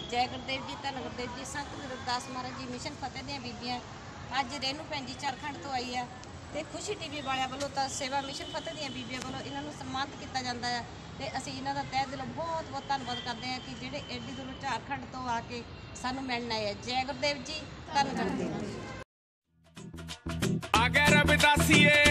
जय गुरुदेव जी, धन गुरुदेव जी। संत गुरदास महाराज जी मिशन फतेह ਦੀਆਂ ਬੀਬੀਆਂ ਅੱਜ ਰੇਨੂ ਭੈਣ ਜੀ ਝਾਰਖੰਡ ਤੋਂ ਆਈ ਆ ਤੇ ਖੁਸ਼ੀ ਟੀਵੀ ਵਾਲਿਆਂ ਵੱਲੋਂ ਤਾਂ ਸੇਵਾ ਮਿਸ਼ਨ ਫਤਿਹ ਦੀਆਂ ਬੀਬੀਆਂ ਵੱਲੋਂ ਇਹਨਾਂ ਨੂੰ ਸਨਮਾਨਿਤ ਕੀਤਾ ਜਾਂਦਾ ਹੈ ਤੇ ਅਸੀਂ ਇਹਨਾਂ ਦਾ ਤਹਿ ਦਿਲੋਂ ਬਹੁਤ ਬਹੁਤ ਧੰਨਵਾਦ ਕਰਦੇ ਹਾਂ ਕਿ ਜਿਹੜੇ ਐਡੀ ਦੂਰੋਂ ਝਾਰਖੰਡ ਤੋਂ ਆ ਕੇ ਸਾਨੂੰ ਮਿਲਣ ਆਏ ਆ। ਜੈ ਗੁਰਦੇਵ ਜੀ, ਧੰਨ ਗੁਰਦੇਵ ਜੀ। ਆਗੇ ਰਬ ਦਾਸੀਏ